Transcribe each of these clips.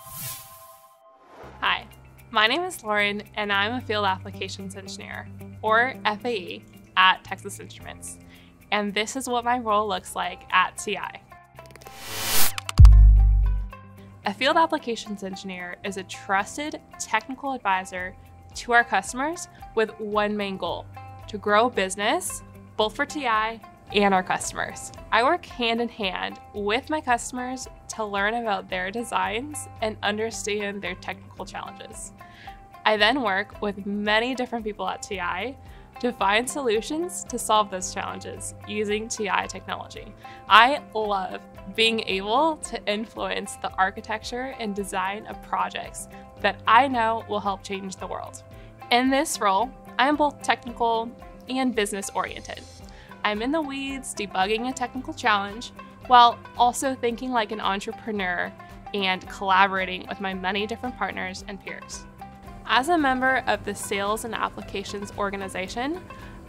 Hi, my name is Lauren, and I'm a Field Applications Engineer, or FAE, at Texas Instruments. And this is what my role looks like at TI. A Field Applications Engineer is a trusted technical advisor to our customers with one main goal: to grow business, both for TI and our customers. I work hand in hand with my customers to learn about their designs and understand their technical challenges. I then work with many different people at TI to find solutions to solve those challenges using TI technology. I love being able to influence the architecture and design of projects that I know will help change the world. In this role, I am both technical and business oriented. I'm in the weeds debugging a technical challenge while also thinking like an entrepreneur and collaborating with my many different partners and peers. As a member of the Sales and Applications organization,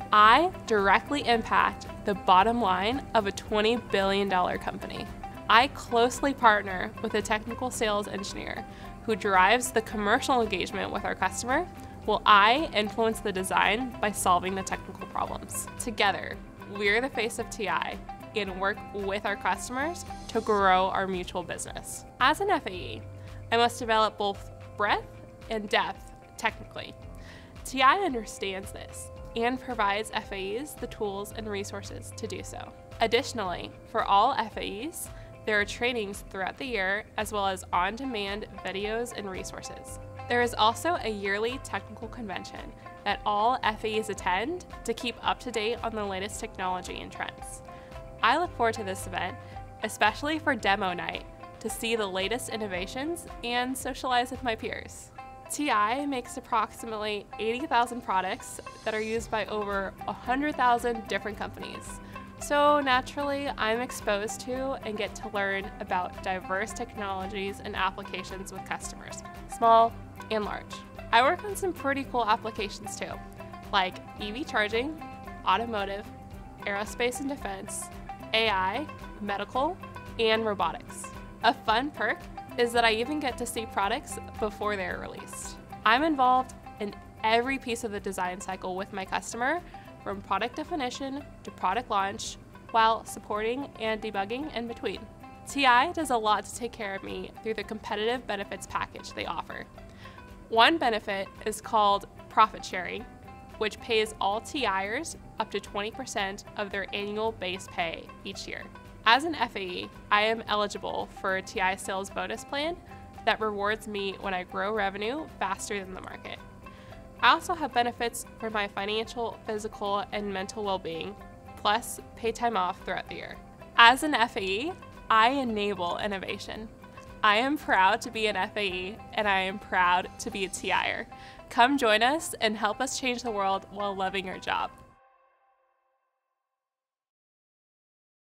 I directly impact the bottom line of a $20 billion company. I closely partner with a technical sales engineer who drives the commercial engagement with our customer, while I influence the design by solving the technical problems. Together, we're the face of TI and work with our customers to grow our mutual business. As an FAE, I must develop both breadth and depth technically. TI understands this and provides FAEs the tools and resources to do so. Additionally, for all FAEs, there are trainings throughout the year as well as on-demand videos and resources. There is also a yearly technical convention that all FAEs attend to keep up to date on the latest technology and trends. I look forward to this event, especially for demo night, to see the latest innovations and socialize with my peers. TI makes approximately 80,000 products that are used by over 100,000 different companies. So naturally, I'm exposed to and get to learn about diverse technologies and applications with customers, small and large. I work on some pretty cool applications too, like EV charging, automotive, aerospace and defense, AI, medical, and robotics. A fun perk is that I even get to see products before they're released. I'm involved in every piece of the design cycle with my customer, from product definition to product launch, while supporting and debugging in between. TI does a lot to take care of me through the competitive benefits package they offer. One benefit is called profit sharing, which pays all TIers up to 20% of their annual base pay each year. As an FAE, I am eligible for a TI sales bonus plan that rewards me when I grow revenue faster than the market. I also have benefits for my financial, physical, and mental well-being, plus pay time off throughout the year. As an FAE, I enable innovation. I am proud to be an FAE, and I am proud to be a TIer. Come join us and help us change the world while loving our job.